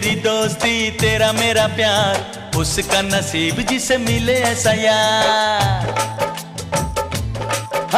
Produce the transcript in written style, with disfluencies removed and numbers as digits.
तेरी दोस्ती तेरा मेरा प्यार, उसका नसीब जिसे मिले ऐसा यार।